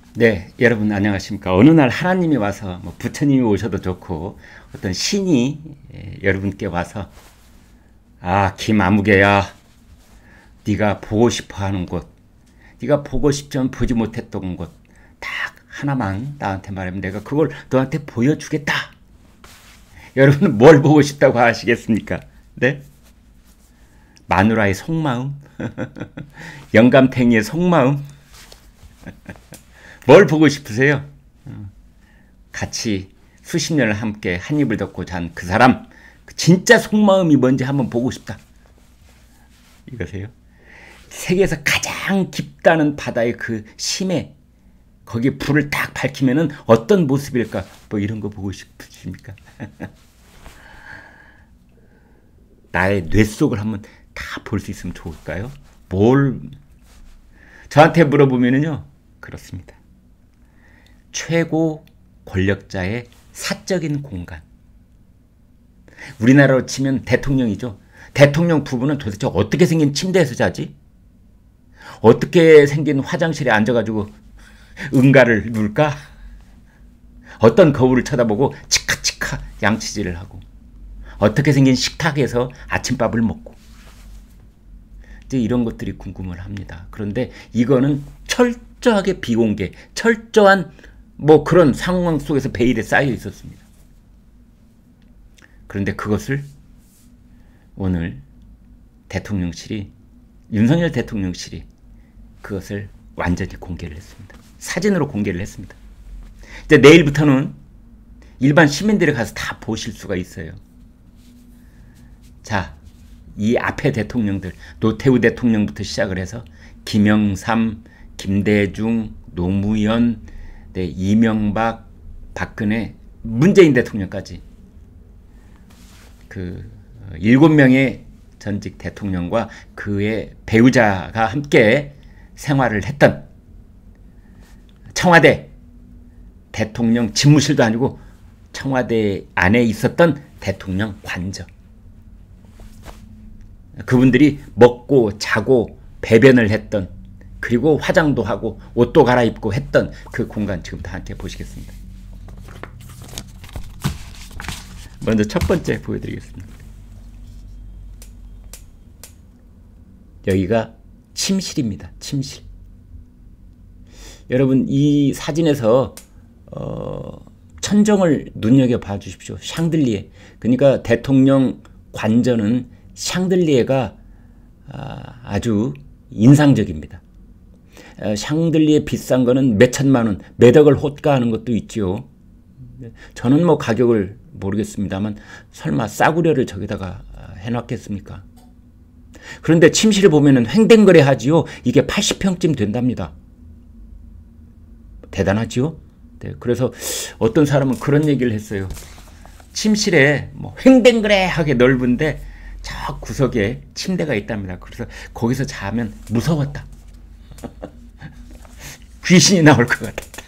네, 여러분 안녕하십니까. 어느 날 하나님이 와서 뭐 부처님이 오셔도 좋고 어떤 신이 여러분께 와서 김아무개야, 네가 보고 싶어하는 곳, 네가 보고 싶지만 보지 못했던 곳 딱 하나만 나한테 말하면 내가 그걸 너한테 보여주겠다. 여러분은 뭘 보고 싶다고 하시겠습니까? 네? 마누라의 속마음? 영감탱이의 속마음? 뭘 보고 싶으세요? 같이 수십 년을 함께 한 입을 덮고 잔 그 사람, 진짜 속마음이 뭔지 한번 보고 싶다. 이거세요? 세계에서 가장 깊다는 바다의 그 심해, 거기에 불을 딱 밝히면은 어떤 모습일까? 뭐 이런 거 보고 싶으십니까? 나의 뇌 속을 한번 다 볼 수 있으면 좋을까요? 저한테 물어보면은요, 그렇습니다. 최고 권력자의 사적인 공간. 우리나라로 치면 대통령이죠. 대통령 부부는 도대체 어떻게 생긴 침대에서 자지? 어떻게 생긴 화장실에 앉아가지고 응가를 누울까? 어떤 거울을 쳐다보고 치카치카 양치질을 하고, 어떻게 생긴 식탁에서 아침밥을 먹고, 이제 이런 것들이 궁금을 합니다. 그런데 이거는 철저하게 비공개, 철저한 뭐 그런 상황 속에서 베일에 쌓여 있었습니다. 그런데 그것을 오늘 대통령실이, 윤석열 대통령실이 그것을 완전히 공개를 했습니다. 사진으로 공개를 했습니다. 이제 내일부터는 일반 시민들이 가서 다 보실 수가 있어요. 자, 이 앞에 대통령들, 노태우 대통령부터 시작을 해서 김영삼, 김대중, 노무현, 이명박, 박근혜, 문재인 대통령까지 그 7명의 전직 대통령과 그의 배우자가 함께 생활을 했던 청와대 대통령 집무실도 아니고 청와대 안에 있었던 대통령 관저, 그분들이 먹고 자고 배변을 했던, 그리고 화장도 하고 옷도 갈아입고 했던 그 공간 지금 다 함께 보시겠습니다. 먼저 첫 번째 보여드리겠습니다. 여기가 침실입니다. 침실. 여러분, 이 사진에서 천정을 눈여겨봐 주십시오. 샹들리에. 그러니까 대통령 관저는 샹들리에가 아주 인상적입니다. 샹들리에 비싼 거는 몇 천만 원, 몇 억을 호가하는 것도 있지요. 저는 뭐 가격을 모르겠습니다만 설마 싸구려를 저기다가 해놨겠습니까? 그런데 침실을 보면은 횡댕거래 하지요. 이게 80평쯤 된답니다. 대단하지요? 네, 그래서 어떤 사람은 그런 얘기를 했어요. 침실에 뭐 횡댕거래하게 넓은데 저 구석에 침대가 있답니다. 그래서 거기서 자면 무서웠다. 귀신이 나올 것 같았다.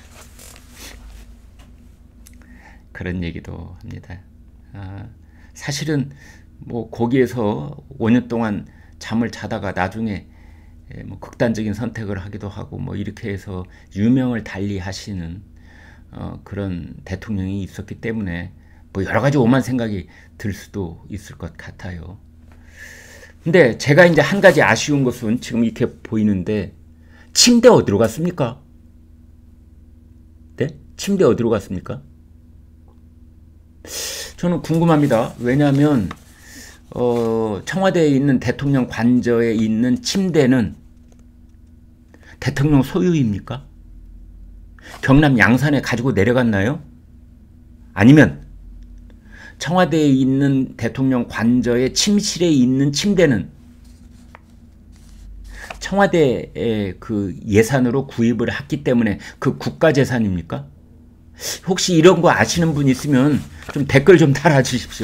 그런 얘기도 합니다. 사실은 뭐 거기에서 5년 동안 잠을 자다가 나중에 뭐 극단적인 선택을 하기도 하고 뭐 이렇게 해서 유명을 달리하시는 그런 대통령이 있었기 때문에 뭐 여러 가지 오만 생각이 들 수도 있을 것 같아요. 근데 제가 이제 한 가지 아쉬운 것은 지금 이렇게 보이는데, 침대 어디로 갔습니까? 네? 침대 어디로 갔습니까? 저는 궁금합니다. 왜냐하면 청와대에 있는 대통령 관저에 있는 침대는 대통령 소유입니까? 경남 양산에 가지고 내려갔나요? 아니면 청와대에 있는 대통령 관저의 침실에 있는 침대는 청와대의 그 예산으로 구입을 했기 때문에 그 국가재산입니까? 혹시 이런 거 아시는 분 있으면 좀 댓글 좀 달아주십시오.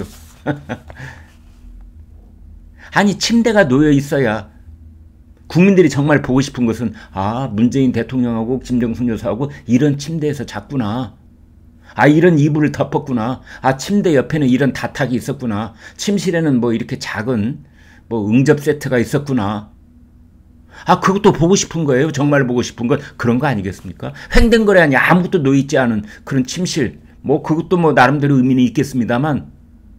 아니, 침대가 놓여 있어야 국민들이 정말 보고 싶은 것은 문재인 대통령하고 김정숙 여사하고 이런 침대에서 잤구나. 이런 이불을 덮었구나. 침대 옆에는 이런 다탁이 있었구나. 침실에는 뭐 이렇게 작은 뭐 응접 세트가 있었구나. 아, 그것도 보고 싶은 거예요? 정말 보고 싶은 건 그런 거 아니겠습니까? 횡댕거래 아니 아무것도 놓여있지 않은 그런 침실. 뭐 그것도 뭐 나름대로 의미는 있겠습니다만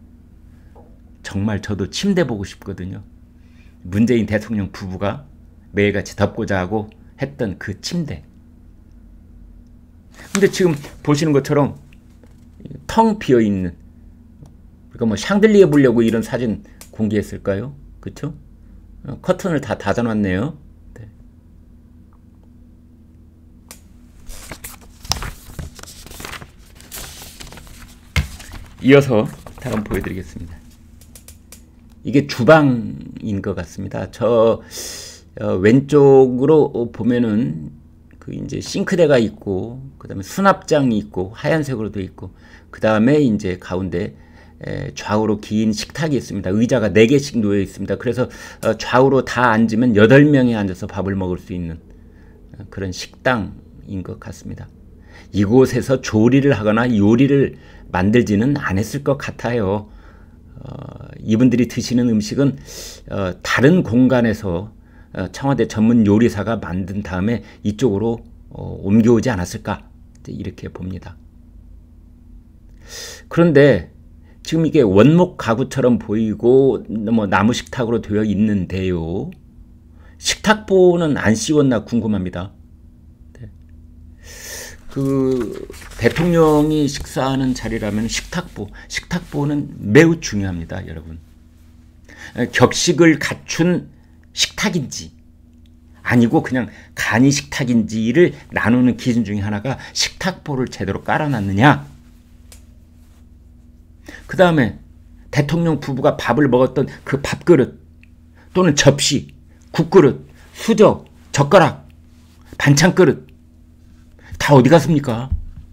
정말 저도 침대 보고 싶거든요. 문재인 대통령 부부가 매일같이 덮고 자고 했던 그 침대. 근데 지금 보시는 것처럼 텅 비어있는, 그러니까 뭐 샹들리에 보려고 이런 사진 공개했을까요? 그쵸? 커튼을 다 닫아놨네요. 네. 이어서 다음 보여드리겠습니다. 이게 주방인 것 같습니다. 저 왼쪽으로 보면은 그 이제 싱크대가 있고, 그 다음에 수납장이 있고, 하얀색으로 되어 있고, 그 다음에 이제 가운데 좌우로 긴 식탁이 있습니다. 의자가 4개씩 놓여 있습니다. 그래서 좌우로 다 앉으면 8명이 앉아서 밥을 먹을 수 있는 그런 식당인 것 같습니다. 이곳에서 조리를 하거나 요리를 만들지는 않았을 것 같아요. 이분들이 드시는 음식은 다른 공간에서 청와대 전문 요리사가 만든 다음에 이쪽으로 옮겨오지 않았을까, 이렇게 봅니다. 그런데 지금 이게 원목 가구처럼 보이고 뭐 나무 식탁으로 되어 있는데요. 식탁보는 안 씌웠나 궁금합니다. 네. 그 대통령이 식사하는 자리라면 식탁보는 매우 중요합니다, 여러분. 격식을 갖춘 식탁인지 아니고 그냥 간이 식탁인지를 나누는 기준 중에 하나가 식탁보를 제대로 깔아놨느냐. 그 다음에 대통령 부부가 밥을 먹었던 그 밥그릇 또는 접시, 국그릇, 수저, 젓가락, 반찬그릇 다 어디 갔습니까?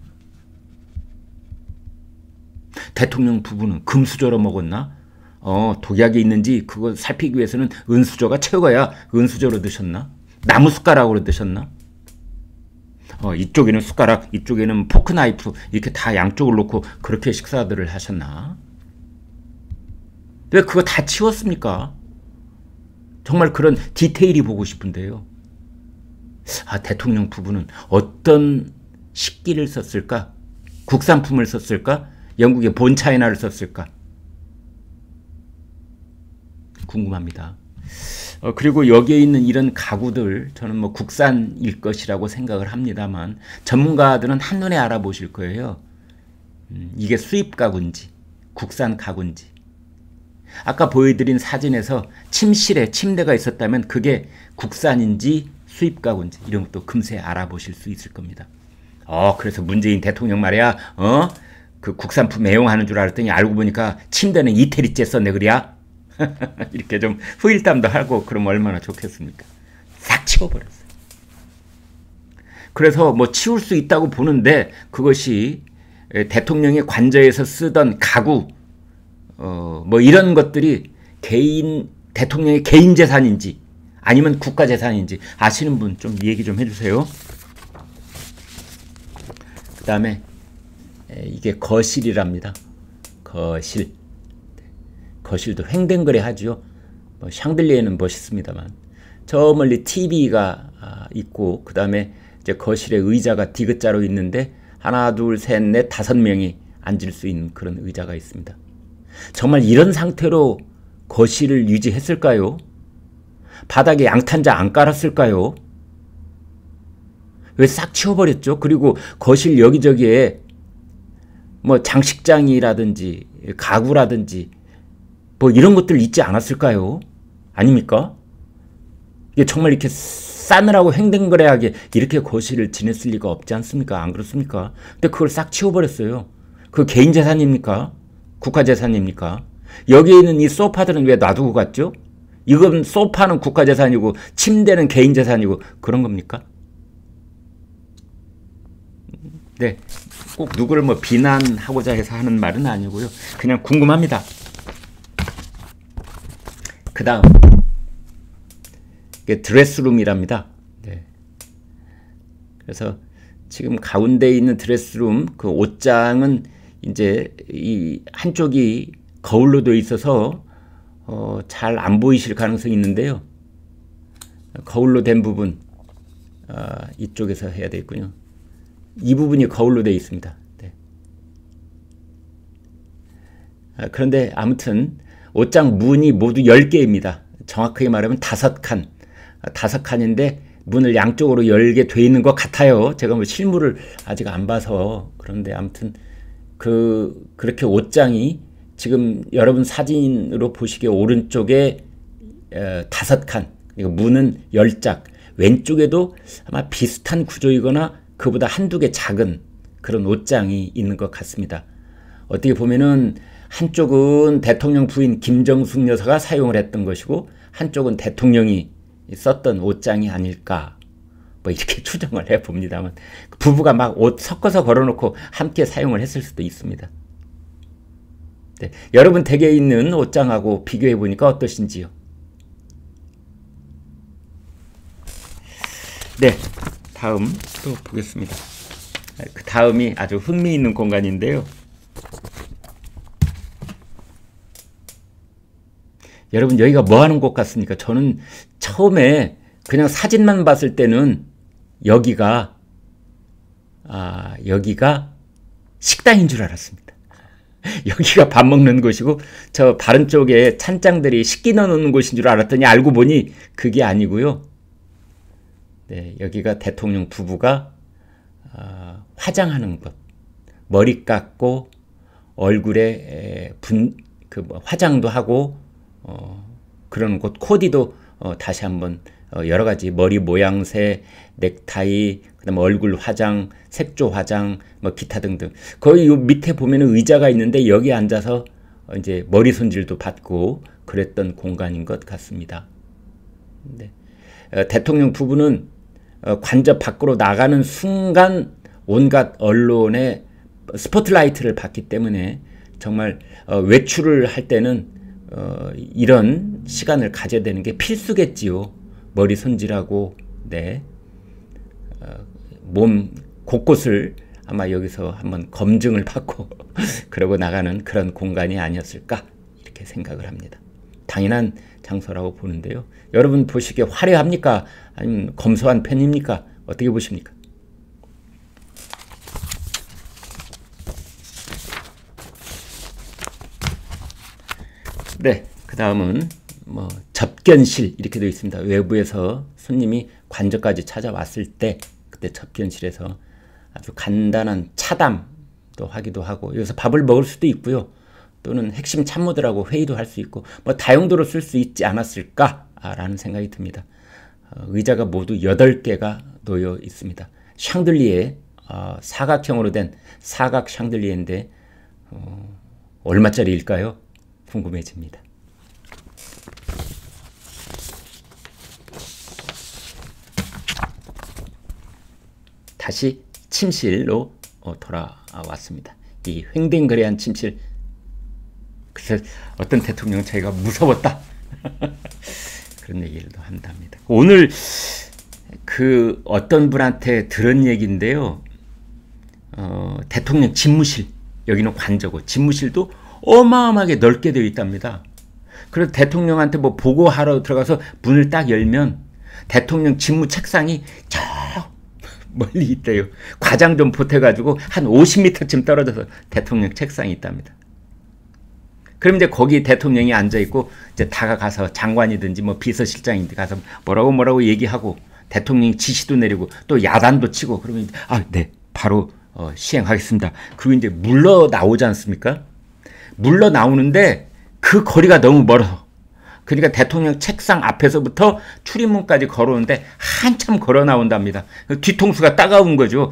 대통령 부부는 금수저로 먹었나? 독약이 있는지 그거 살피기 위해서는 은수저가 최고야. 은수저로 드셨나? 나무 숟가락으로 드셨나? 이쪽에는 숟가락, 이쪽에는 포크 나이프 이렇게 다 양쪽을 놓고 그렇게 식사들을 하셨나? 왜 그거 다 치웠습니까? 정말 그런 디테일이 보고 싶은데요. 아, 대통령 부부는 어떤 식기를 썼을까? 국산품을 썼을까? 영국의 본차이나를 썼을까? 궁금합니다. 그리고 여기에 있는 이런 가구들 저는 뭐 국산일 것이라고 생각을 합니다만 전문가들은 한눈에 알아보실 거예요. 이게 수입 가구인지 국산 가구인지. 아까 보여드린 사진에서 침실에 침대가 있었다면 그게 국산인지 수입 가구인지 이런 것도 금세 알아보실 수 있을 겁니다. 그래서 문재인 대통령 말이야, 그 국산품 애용하는 줄 알았더니 알고 보니까 침대는 이태리째 썼네 그래야? 이렇게 좀 후일담도 하고 그러면 얼마나 좋겠습니까? 싹 치워버렸어요. 그래서 뭐 치울 수 있다고 보는데 그것이 대통령이 관저에서 쓰던 가구 뭐 이런 것들이 대통령의 개인 재산인지 아니면 국가 재산인지 아시는 분 좀 얘기 좀 해주세요. 그 다음에 이게 거실이랍니다. 거실도 횡댕거래 하죠. 뭐 샹들리에는 멋있습니다만 저 멀리 TV가 있고 그 다음에 이제 거실에 의자가 디귿자로 있는데 하나 둘 셋 넷 5명이 앉을 수 있는 그런 의자가 있습니다. 정말 이런 상태로 거실을 유지했을까요? 바닥에 양탄자 안 깔았을까요? 왜 싹 치워버렸죠? 그리고 거실 여기저기에 뭐 장식장이라든지 가구라든지 뭐 이런 것들 있지 않았을까요? 아닙니까? 이게 정말 이렇게 싸늘하고 횡댕거래하게 이렇게 거실을 지냈을 리가 없지 않습니까? 안 그렇습니까? 근데 그걸 싹 치워버렸어요. 그 개인 재산입니까? 국가 재산입니까? 여기에 있는 이 소파들은 왜 놔두고 갔죠? 이건 소파는 국가 재산이고 침대는 개인 재산이고 그런 겁니까? 네, 꼭 누구를 뭐 비난하고자 해서 하는 말은 아니고요. 그냥 궁금합니다. 그 다음 이게 드레스룸이랍니다. 네. 그래서 지금 가운데 있는 드레스룸 그 옷장은 이제 이 한쪽이 거울로 되어 있어서 잘 안 보이실 가능성이 있는데요. 거울로 된 부분 이쪽에서 해야 되겠군요. 이 부분이 거울로 되어 있습니다. 네. 그런데 아무튼 옷장 문이 모두 10개입니다. 정확하게 말하면 5칸. 5칸인데 문을 양쪽으로 열게 돼 있는 것 같아요. 제가 뭐 실물을 아직 안 봐서. 그런데 아무튼 그렇게 옷장이 지금 여러분 사진으로 보시기에 오른쪽에 5칸, 그리고 문은 10짝, 왼쪽에도 아마 비슷한 구조이거나 그보다 한두 개 작은 그런 옷장이 있는 것 같습니다. 어떻게 보면은 한쪽은 대통령 부인 김정숙 여사가 사용을 했던 것이고 한쪽은 대통령이 썼던 옷장이 아닐까 뭐 이렇게 추정을 해봅니다만 부부가 막 옷 섞어서 걸어놓고 함께 사용을 했을 수도 있습니다. 네, 여러분 댁에 있는 옷장하고 비교해 보니까 어떠신지요? 네, 다음 또 보겠습니다. 그 다음이 아주 흥미있는 공간인데요. 여러분 여기가 뭐 하는 곳 같습니까? 저는 처음에 그냥 사진만 봤을 때는 여기가 식당인 줄 알았습니다. 여기가 밥 먹는 곳이고 저 다른 쪽에 찬장들이 식기 넣어놓는 곳인 줄 알았더니 알고 보니 그게 아니고요. 네, 여기가 대통령 부부가 화장하는 곳, 머리 깎고 얼굴에 화장도 하고 그런 곳, 코디도 다시 한번 여러 가지 머리 모양새, 넥타이, 그다음에 얼굴 화장, 색조 화장, 뭐 기타 등등. 거기 요 밑에 보면은 의자가 있는데 여기 앉아서 이제 머리 손질도 받고 그랬던 공간인 것 같습니다. 네. 대통령 부부는 관저 밖으로 나가는 순간 온갖 언론의 스포트라이트를 받기 때문에 정말 외출을 할 때는 이런 시간을 가져야 되는 게 필수겠지요. 머리 손질하고 네. 몸 곳곳을 아마 여기서 한번 검증을 받고 그러고 나가는 그런 공간이 아니었을까 이렇게 생각을 합니다. 당연한 장소라고 보는데요. 여러분 보시기에 화려합니까? 아니면 검소한 편입니까? 어떻게 보십니까? 네, 그 다음은 뭐 접견실 이렇게 되어 있습니다. 외부에서 손님이 관저까지 찾아왔을 때 그때 접견실에서 아주 간단한 차담도 하기도 하고 여기서 밥을 먹을 수도 있고요. 또는 핵심 참모들하고 회의도 할 수 있고 뭐 다용도로 쓸 수 있지 않았을까라는 생각이 듭니다. 의자가 모두 8개가 놓여 있습니다. 샹들리에 사각형으로 된 사각 샹들리에인데 얼마짜리일까요? 궁금해집니다. 다시 침실로 돌아왔습니다. 이 횡댕거래한 침실. 그래서 어떤 대통령 자기가 무서웠다. 그런 얘기를 한답니다. 오늘 그 어떤 분한테 들은 얘기인데요. 대통령 집무실, 여기는 관저고 집무실도 어마어마하게 넓게 되어 있답니다. 그래서 대통령한테 뭐 보고하러 들어가서 문을 딱 열면 대통령 집무 책상이 저 멀리 있대요. 과장 좀 보태가지고 한 50m쯤 떨어져서 대통령 책상이 있답니다. 그럼 이제 거기 대통령이 앉아있고 이제 다가가서 장관이든지 뭐 비서실장인데 가서 뭐라고 얘기하고 대통령이 지시도 내리고 또 야단도 치고 그러면 네 바로 시행하겠습니다. 그리고 이제 물러 나오지 않습니까? 물러 나오는데 그 거리가 너무 멀어서 그러니까 대통령 책상 앞에서부터 출입문까지 걸어오는데 한참 걸어 나온답니다. 뒤통수가 따가운 거죠.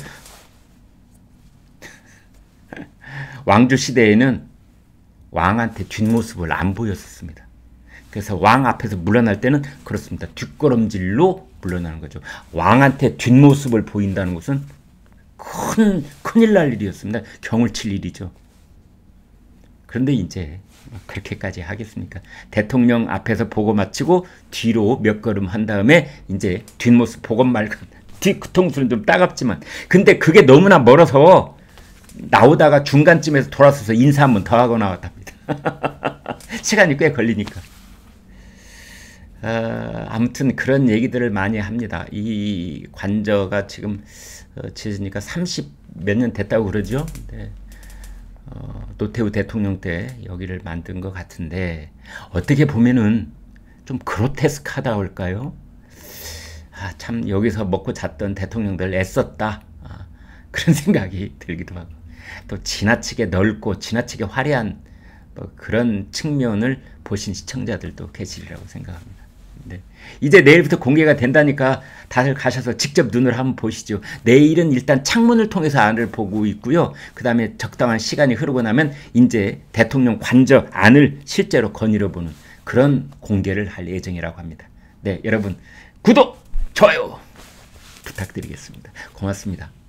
왕조 시대에는 왕한테 뒷모습을 안 보였었습니다. 그래서 왕 앞에서 물러날 때는 그렇습니다. 뒷걸음질로 물러나는 거죠. 왕한테 뒷모습을 보인다는 것은 큰일 날 일이었습니다. 경을 칠 일이죠. 그런데 이제 그렇게까지 하겠습니까? 대통령 앞에서 보고 마치고 뒤로 몇 걸음 한 다음에 이제 뒷모습 보고 말고 뒤통수는 좀 따갑지만 근데 그게 너무나 멀어서 나오다가 중간쯤에서 돌아서서 인사 한번 더 하고 나왔답니다. 시간이 꽤 걸리니까. 아무튼 그런 얘기들을 많이 합니다. 이 관저가 지금 지으니까 30 몇 년 됐다고 그러죠. 네. 노태우 대통령 때 여기를 만든 것 같은데 어떻게 보면은 좀 그로테스크하다 할까요? 참 여기서 먹고 잤던 대통령들 애썼다. 그런 생각이 들기도 하고 또 지나치게 넓고 지나치게 화려한 뭐 그런 측면을 보신 시청자들도 계시리라고 생각합니다. 네. 이제 내일부터 공개가 된다니까 다들 가셔서 직접 눈을 한번 보시죠. 내일은 일단 창문을 통해서 안을 보고 있고요. 그 다음에 적당한 시간이 흐르고 나면 이제 대통령 관저 안을 실제로 거닐어 보는 그런 공개를 할 예정이라고 합니다. 네, 여러분 구독, 좋아요 부탁드리겠습니다. 고맙습니다.